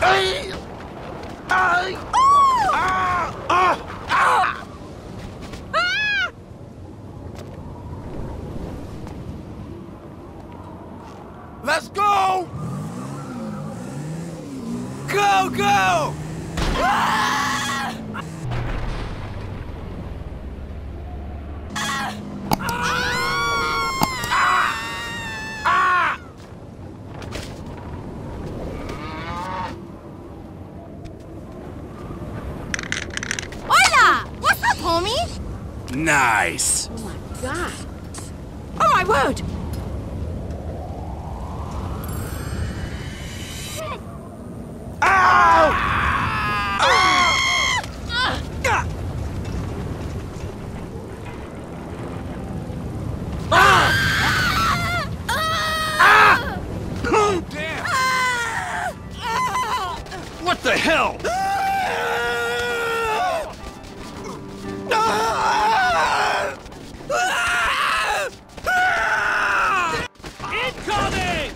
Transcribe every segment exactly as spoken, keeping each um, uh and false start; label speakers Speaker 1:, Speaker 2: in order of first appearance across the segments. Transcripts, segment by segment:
Speaker 1: Let's go! Go, go!
Speaker 2: Hola! What's up, homie?
Speaker 1: Nice!
Speaker 2: Oh my god. Oh my word!
Speaker 1: What the hell? Incoming!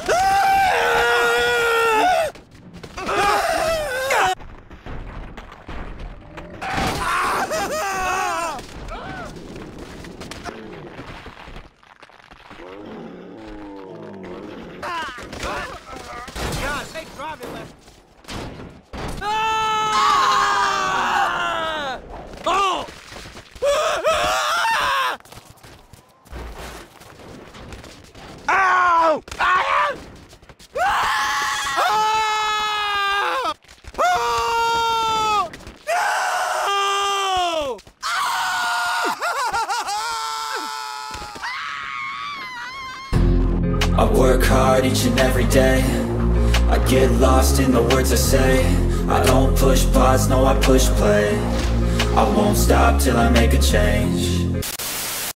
Speaker 1: God, they dropped it left. Ah! Oh! Ow! Ah! Ah! Oh! No!
Speaker 3: I work hard each and every day. I get lost in the words I say. I don't push pause, no I push play. I won't stop till I make a change.